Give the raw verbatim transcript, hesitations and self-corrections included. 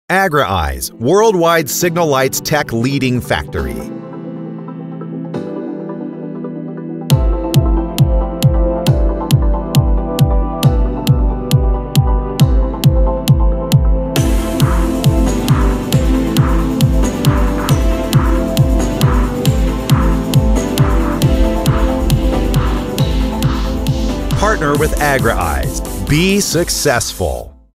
Agrieyes, worldwide signal lights tech leading factory. Partner with Agrieyes. Be successful.